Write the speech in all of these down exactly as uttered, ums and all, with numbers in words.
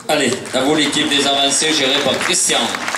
Allez, à vous l'équipe des avancées gérée par Christian.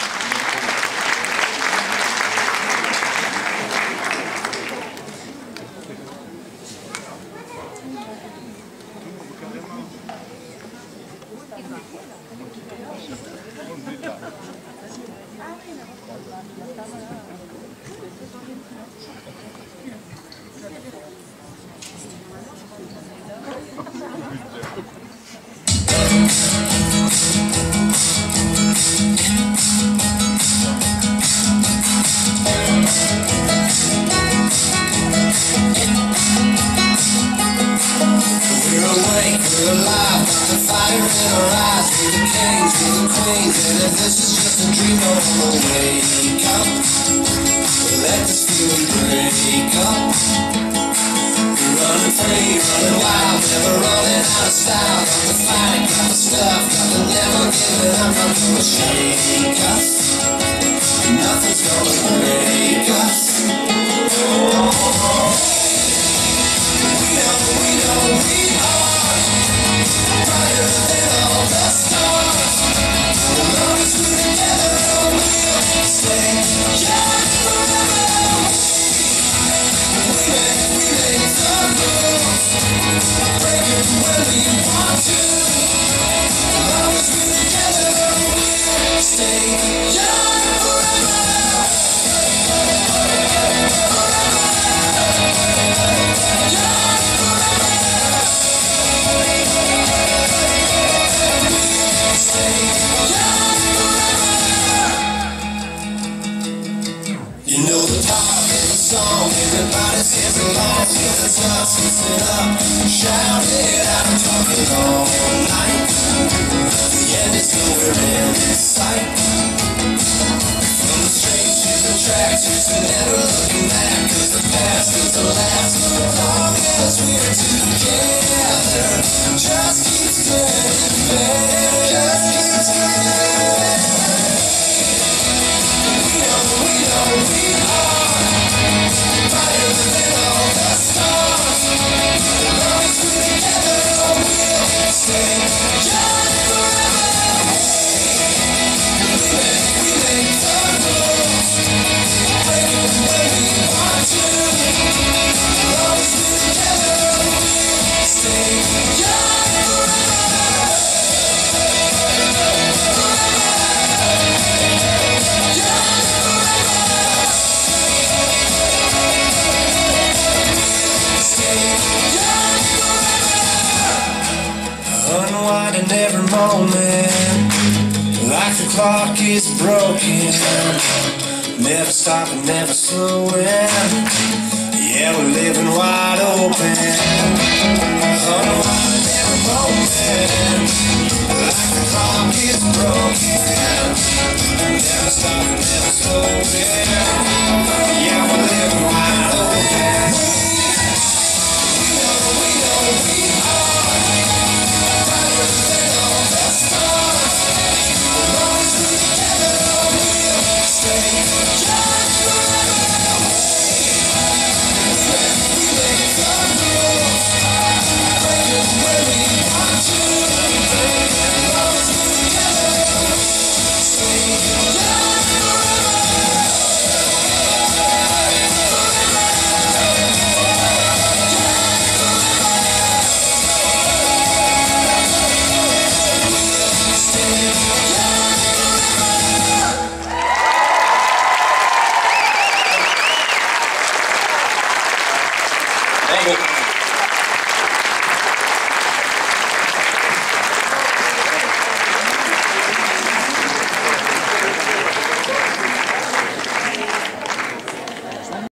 We're alive, the fire in our eyes. We're the kings, we're the queens, and this is just a dream. No more wake up, let this feeling break up. We're running free, running wild, never running out of style. Got the fight, got the stuff, got the never giving up. Not gonna shake us, nothing's gonna break us. We know, we know, we are brighter than all the stars. The longest we're together, we'll stay young forever. We make, we make the rules, break it when we want to. The longest we're together, we'll stay young forever. You know the part of the song, everybody sings along. Hands up, sit up, shout it out, talking all night. The end is nowhere in sight. From the streets to the tracks, just never looking back. Cause the past is the last, as long as we're together. Just keeps getting better, just keeps getting better. We know, we know, we are brighter than all the stars. As long as we're together, we'll stay young forever. We make, we make the rules, break them when we want to. As long as we're together, we'll stay young forever. Unwinding every moment, like the clock is broken. Never stopping, never slowing. Yeah, we're living wide open. Unwinding every moment, like the clock is broken. Never stopping, never slowing.